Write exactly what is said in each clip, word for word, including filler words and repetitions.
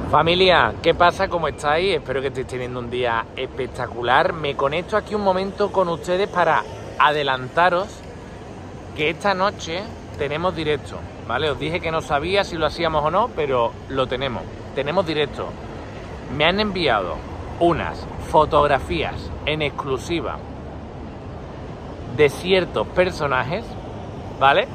Familia, ¿qué pasa? ¿Cómo estáis? Espero que estéis teniendo un día espectacular. Me conecto aquí un momento con ustedes para adelantaros que esta noche tenemos directo, ¿vale? Os dije que no sabía si lo hacíamos o no, pero lo tenemos. Tenemos directo. Me han enviado unas fotografías en exclusiva de ciertos personajes, ¿vale?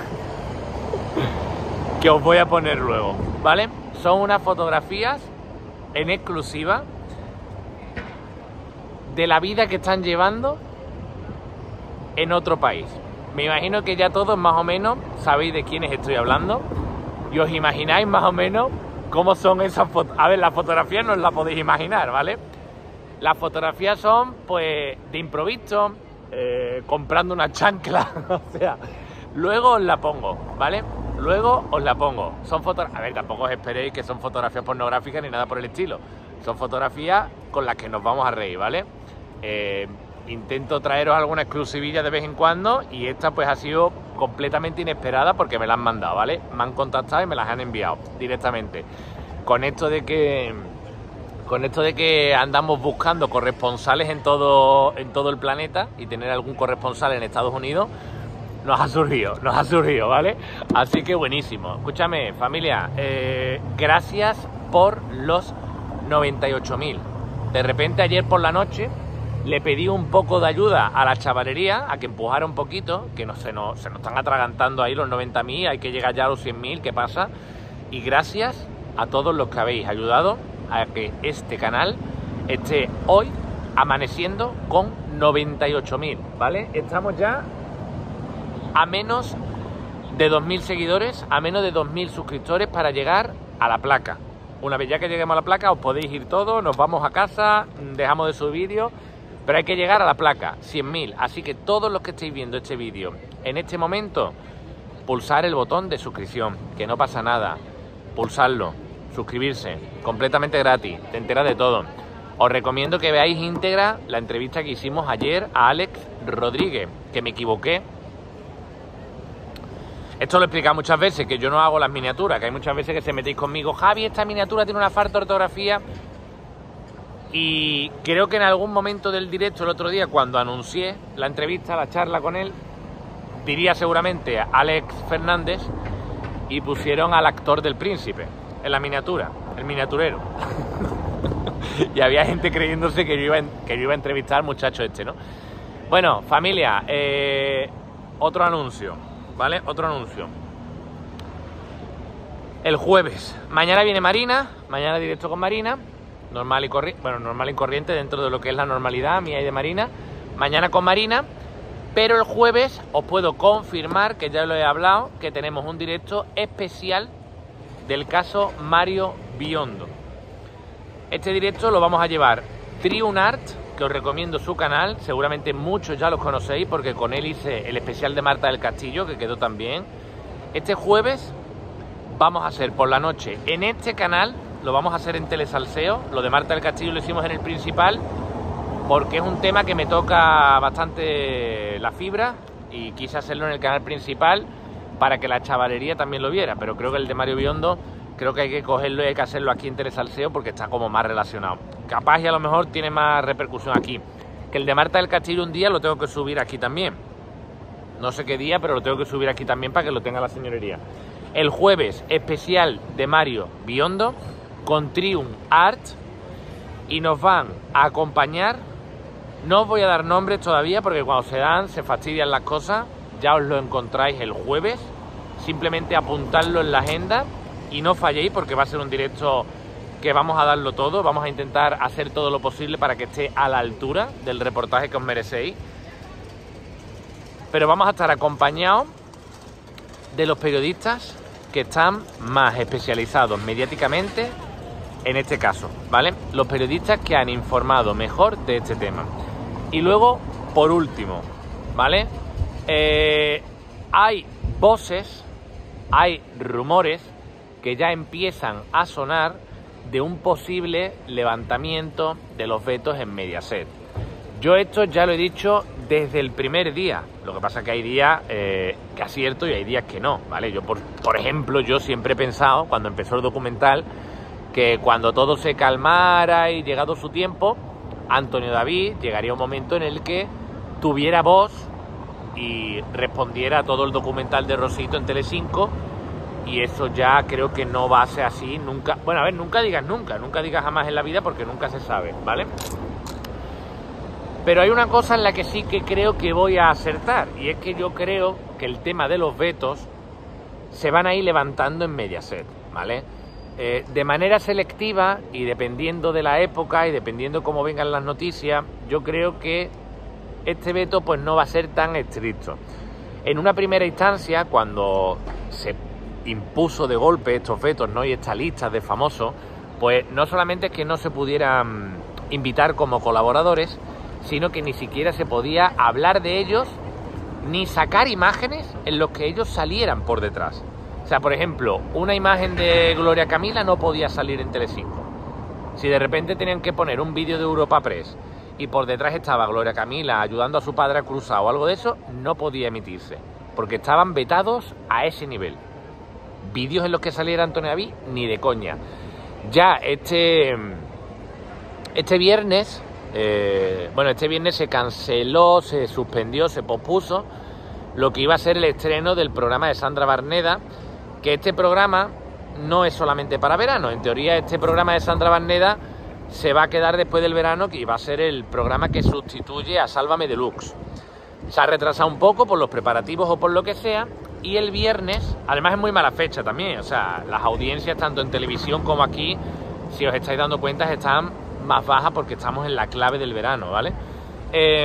que os voy a poner luego, ¿vale? Son unas fotografías en exclusiva de la vida que están llevando en otro país. Me imagino que ya todos más o menos sabéis de quiénes estoy hablando y os imagináis más o menos cómo son esas fotos. A ver, las fotografías no os las podéis imaginar, ¿vale? Las fotografías son, pues, de improviso, eh, comprando una chancla, o sea, luego os la pongo, ¿vale? Luego os la pongo. Son fotografías, a ver, tampoco os esperéis que son fotografías pornográficas ni nada por el estilo. Son fotografías con las que nos vamos a reír, ¿vale? Eh, intento traeros alguna exclusivilla de vez en cuando y esta pues ha sido completamente inesperada porque me la han mandado, ¿vale? Me han contactado y me las han enviado directamente. Con esto de que... Con esto de que andamos buscando corresponsales en todo, en todo el planeta y tener algún corresponsal en Estados Unidos, nos ha surgido, nos ha surgido, ¿vale? Así que buenísimo. Escúchame, familia, eh, gracias por los noventa y ocho mil. De repente ayer por la noche le pedí un poco de ayuda a la chavalería, a que empujara un poquito, que no, se, nos, se nos están atragantando ahí los noventa mil, hay que llegar ya a los cien mil, ¿qué pasa? Y gracias a todos los que habéis ayudado a que este canal esté hoy amaneciendo con noventa y ocho mil, ¿vale? Estamos ya a menos de dos mil seguidores, a menos de dos mil suscriptores para llegar a la placa. Una vez ya que lleguemos a la placa os podéis ir todos, nos vamos a casa, dejamos de subir vídeos, pero hay que llegar a la placa, cien mil. Así que todos los que estéis viendo este vídeo en este momento, pulsar el botón de suscripción, que no pasa nada, pulsarlo, suscribirse, completamente gratis, te enteras de todo. Os recomiendo que veáis íntegra la entrevista que hicimos ayer a Alex Rodríguez, que me equivoqué. Esto lo he explicado muchas veces, que yo no hago las miniaturas, que hay muchas veces que se metéis conmigo, Javi, esta miniatura tiene una falta de ortografía. Y creo que en algún momento del directo el otro día, cuando anuncié la entrevista, la charla con él, diría seguramente a Alex Fernández y pusieron al actor del príncipe en la miniatura, el miniaturero. Y había gente creyéndose que yo iba, que yo iba a entrevistar al muchacho este, ¿no? Bueno, familia, eh, otro anuncio, ¿vale? Otro anuncio. El jueves, mañana viene Marina, mañana directo con Marina, normal y corriente, bueno, normal y corriente dentro de lo que es la normalidad mía y de Marina. Mañana con Marina, pero el jueves os puedo confirmar, que ya lo he hablado, que tenemos un directo especial del caso Mario Biondo. Este directo lo vamos a llevar Triunart, que os recomiendo su canal, seguramente muchos ya los conocéis porque con él hice el especial de Marta del Castillo, que quedó tan bien. Este jueves vamos a hacer por la noche en este canal, lo vamos a hacer en Telesalseo, lo de Marta del Castillo lo hicimos en el principal, porque es un tema que me toca bastante la fibra y quise hacerlo en el canal principal para que la chavalería también lo viera, pero creo que el de Mario Biondo, creo que hay que cogerlo y hay que hacerlo aquí en Telesalseo porque está como más relacionado. Capaz y a lo mejor tiene más repercusión aquí. Que el de Marta del Castillo un día lo tengo que subir aquí también. No sé qué día, pero lo tengo que subir aquí también para que lo tenga la señorería. El jueves, especial de Mario Biondo con Triunart y nos van a acompañar. No os voy a dar nombres todavía porque cuando se dan se fastidian las cosas. Ya os lo encontráis el jueves. Simplemente apuntadlo en la agenda y no falléis porque va a ser un directo que vamos a darlo todo. Vamos a intentar hacer todo lo posible para que esté a la altura del reportaje que os merecéis. Pero vamos a estar acompañados de los periodistas que están más especializados mediáticamente en este caso, ¿vale? Los periodistas que han informado mejor de este tema. Y luego, por último, ¿vale? Eh, hay voces, hay rumores que ya empiezan a sonar de un posible levantamiento de los vetos en Mediaset. Yo esto ya lo he dicho desde el primer día, lo que pasa es que hay días eh, que acierto y hay días que no, ¿vale? Yo, por, por ejemplo, yo siempre he pensado, cuando empezó el documental, que cuando todo se calmara y llegado su tiempo, Antonio David llegaría un momento en el que tuviera voz y respondiera a todo el documental de Rosito en Telecinco, y eso ya creo que no va a ser así nunca. Bueno, a ver, nunca digas nunca, nunca digas jamás en la vida, porque nunca se sabe, ¿vale? Pero hay una cosa en la que sí que creo que voy a acertar, y es que yo creo que el tema de los vetos se van a ir levantando en Mediaset, ¿vale? Eh, de manera selectiva y dependiendo de la época y dependiendo cómo vengan las noticias, yo creo que este veto pues no va a ser tan estricto. En una primera instancia, cuando se impuso de golpe estos vetos, ¿no?, y esta lista de famosos, pues no solamente es que no se pudieran invitar como colaboradores, sino que ni siquiera se podía hablar de ellos ni sacar imágenes en los que ellos salieran por detrás. O sea, por ejemplo, una imagen de Gloria Camila no podía salir en Telecinco. Si de repente tenían que poner un vídeo de Europa Press y por detrás estaba Gloria Camila ayudando a su padre a cruzar o algo de eso, no podía emitirse, porque estaban vetados a ese nivel. Vídeos en los que saliera Antonio David, ni de coña. Ya este, este viernes, eh, bueno, este viernes se canceló, se suspendió, se pospuso lo que iba a ser el estreno del programa de Sandra Barneda, que este programa no es solamente para verano. En teoría, este programa de Sandra Barneda se va a quedar después del verano, que va a ser el programa que sustituye a Sálvame Deluxe. Se ha retrasado un poco por los preparativos o por lo que sea, y el viernes, además es muy mala fecha también, o sea, las audiencias tanto en televisión como aquí, si os estáis dando cuenta, están más bajas porque estamos en la clave del verano, ¿vale? Eh,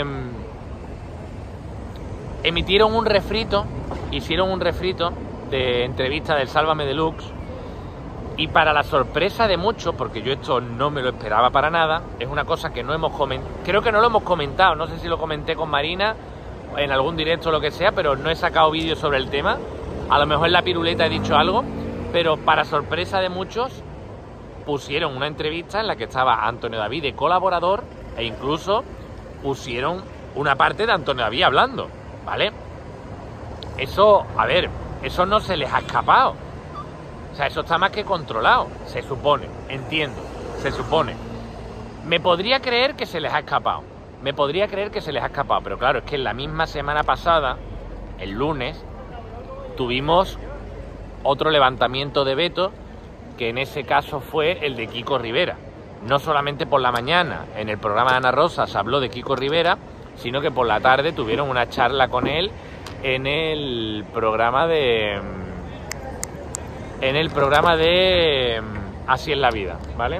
emitieron un refrito, hicieron un refrito de entrevista del Sálvame Deluxe, y para la sorpresa de muchos, porque yo esto no me lo esperaba para nada, es una cosa que no hemos comentado, creo que no lo hemos comentado, no sé si lo comenté con Marina en algún directo o lo que sea, pero no he sacado vídeos sobre el tema. A lo mejor en la piruleta he dicho algo, pero para sorpresa de muchos pusieron una entrevista en la que estaba Antonio David de colaborador, e incluso pusieron una parte de Antonio David hablando, ¿vale? Eso, a ver, eso no se les ha escapado. O sea, eso está más que controlado, se supone, entiendo, se supone. Me podría creer que se les ha escapado, me podría creer que se les ha escapado, pero claro, es que en la misma semana pasada, el lunes, tuvimos otro levantamiento de veto, que en ese caso fue el de Kiko Rivera. No solamente por la mañana, en el programa de Ana Rosa se habló de Kiko Rivera, sino que por la tarde tuvieron una charla con él en el programa de... en el programa de Así es la vida, ¿vale?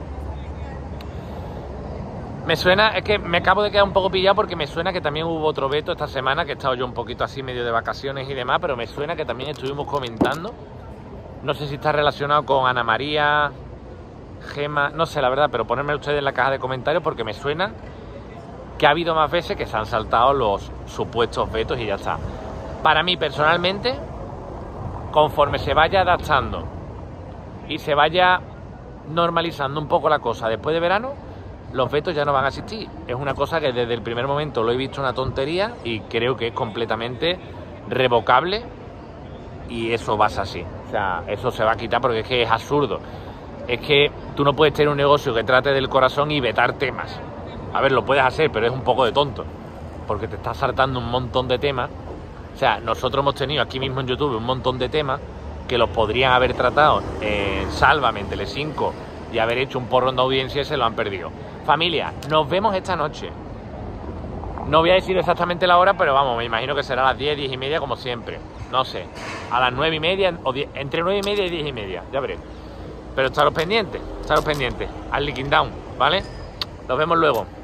Me suena, es que me acabo de quedar un poco pillado porque me suena que también hubo otro veto esta semana, que he estado yo un poquito así medio de vacaciones y demás, pero me suena que también estuvimos comentando. No sé si está relacionado con Ana María, Gema, no sé la verdad, pero ponedme ustedes en la caja de comentarios porque me suena que ha habido más veces que se han saltado los supuestos vetos y ya está. Para mí personalmente, conforme se vaya adaptando y se vaya normalizando un poco la cosa después de verano, los vetos ya no van a existir. Es una cosa que desde el primer momento lo he visto una tontería y creo que es completamente revocable, y eso va a ser así. O sea, eso se va a quitar porque es que es absurdo. Es que tú no puedes tener un negocio que trate del corazón y vetar temas. A ver, lo puedes hacer, pero es un poco de tonto, porque te estás saltando un montón de temas. O sea, nosotros hemos tenido aquí mismo en YouTube un montón de temas que los podrían haber tratado en Sálvame, en Telecinco, y haber hecho un porrón de audiencia y se lo han perdido. Familia, nos vemos esta noche. No voy a decir exactamente la hora, pero vamos, me imagino que será a las diez, diez y media como siempre. No sé, a las nueve y media, o diez, entre nueve y media y diez y media, ya veré. Pero estaros pendientes, estaros pendientes al Licking Down, ¿vale? Nos vemos luego.